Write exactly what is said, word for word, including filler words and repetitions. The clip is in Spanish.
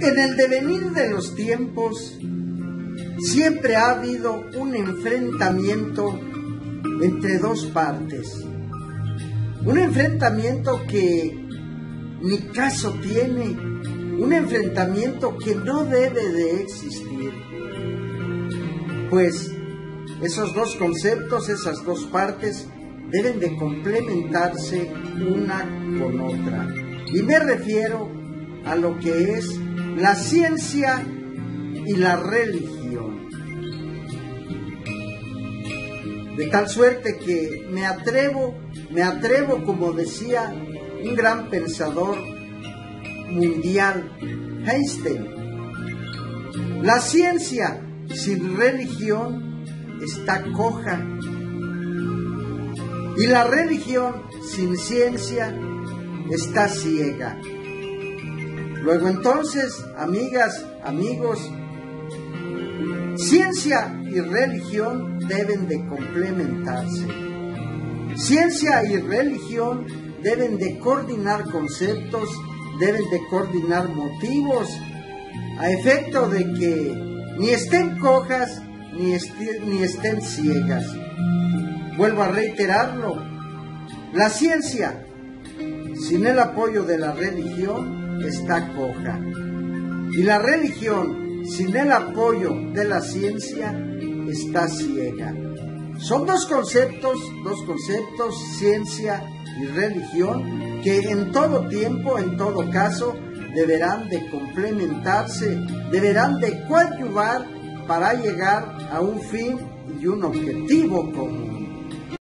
En el devenir de los tiempos, siempre ha habido un enfrentamiento entre dos partes. Un enfrentamiento que ni caso tiene, un enfrentamiento que no debe de existir. Pues esos dos conceptos, esas dos partes, deben de complementarse una con otra. Y me refiero a lo que es la ciencia y la religión. De tal suerte que me atrevo, me atrevo, como decía un gran pensador mundial, Einstein, la ciencia sin religión está coja, y la religión sin ciencia está ciega. Luego entonces, amigas, amigos, ciencia y religión deben de complementarse. Ciencia y religión deben de coordinar conceptos, deben de coordinar motivos, a efecto de que ni estén cojas ni, esti- ni estén ciegas. Vuelvo a reiterarlo, la ciencia sin el apoyo de la religión está coja, y la religión sin el apoyo de la ciencia está ciega. Son dos conceptos, dos conceptos, ciencia y religión, que en todo tiempo, en todo caso, deberán de complementarse, deberán de coadyuvar para llegar a un fin y un objetivo común.